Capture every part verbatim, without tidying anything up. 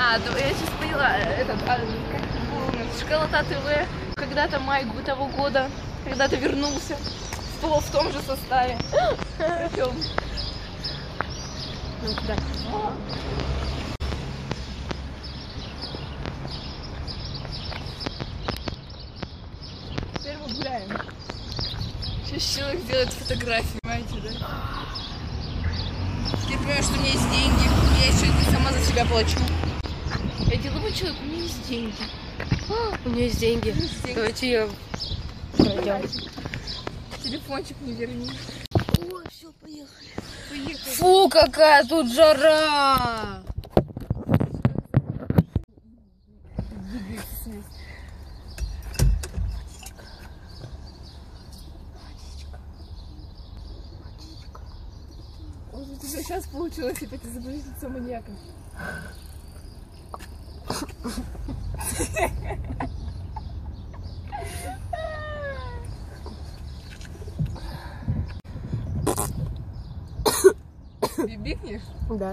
А, я сейчас поняла, этот, а, Школота ТВ, когда-то май того года, когда-то вернулся в, в том же составе. Причем. Ну, куда? Теперь мы гуляем. Сейчас человек делает фотографии, понимаете, да? Я понимаю, что у меня есть деньги. Я еще это сама за себя плачу. Я деловой человек, у меня есть деньги. У меня есть деньги. Есть деньги. Давайте ее пройдем. Телефончик не верни. Ой, все, поехали. Поехали. Фу, какая тут жара! У тебя сейчас получилось опять изобразить маньяка. Бибикнешь? Да.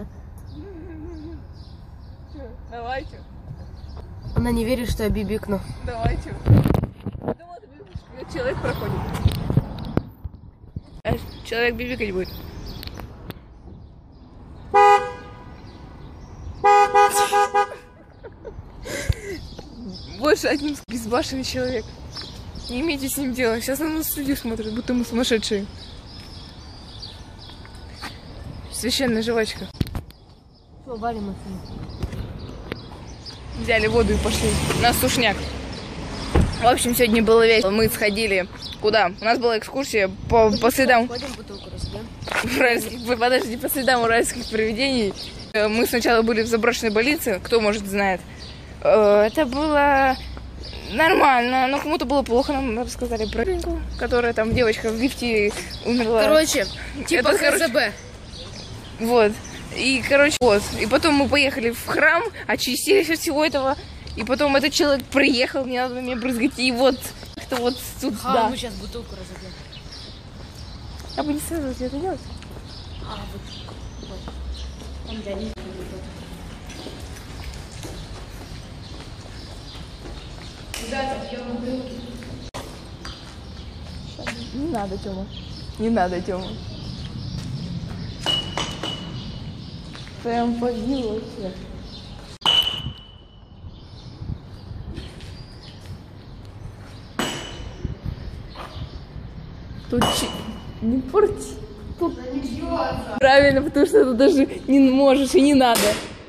Чё? Давай, чё? Она не верит, что я бибикну. Давай, чё? Думала, ты бибикнешь, когда человек проходит. А человек бибикать будет. Больше один безбашенный человек. Не имейте с ним дела. Сейчас на нас люди смотрят, будто мы сумасшедшие. Священная жвачка. Все, валим отсюда. Взяли воду и пошли. У нас сушняк. В общем, сегодня было весело. Мы сходили куда? У нас была экскурсия по, по следам... Пойдем бутылку разберем. Уральских, подожди, по следам уральских привидений. Мы сначала были в заброшенной больнице, кто может знает. Это было нормально, но кому-то было плохо. Нам рассказали про рынку, которая там девочка в лифте умерла. Короче, типа Это, ХЗБ. Вот. И, короче, вот. И потом мы поехали в храм, очистились от всего этого. И потом этот человек приехал, не надо на меня брызгать. И вот, как-то вот тут, А, да. мы сейчас бутылку разобьем. Я бы не советовала тебе это делать. А, вот. Вот. Там дядя. Ребята, пьем бутылки. Не надо, Тёма. Не надо, Тёма. Прям побил вообще. Тут чи... не порти. Тут... Правильно, потому что ты даже не можешь и не надо.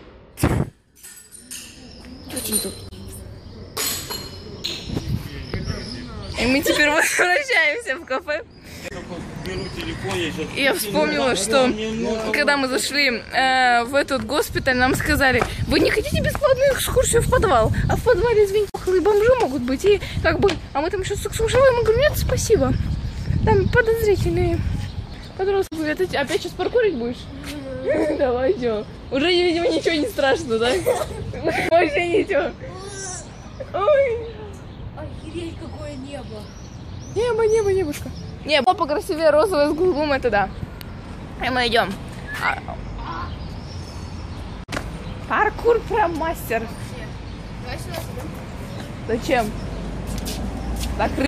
И мы теперь возвращаемся в кафе. И я вспомнила, что когда мы зашли э, в этот госпиталь, нам сказали: вы не хотите бесплатную экскурсию в подвал? А в подвале, извините, похлые бомжи могут быть. И как бы, а мы там еще экскурсовали, мы говорим: нет, спасибо. Там подозрительные подростки. Это опять сейчас паркурить будешь? Давай, чё? Уже, видимо, ничего не страшно, да? Вообще ничего. Ой. Охереть, какое небо. Небо, небо, небушка. Небо покрасивее розовое с голубым, это да. И мы идем. Паркур прям мастер. Давай сюда, сюда. Зачем? Так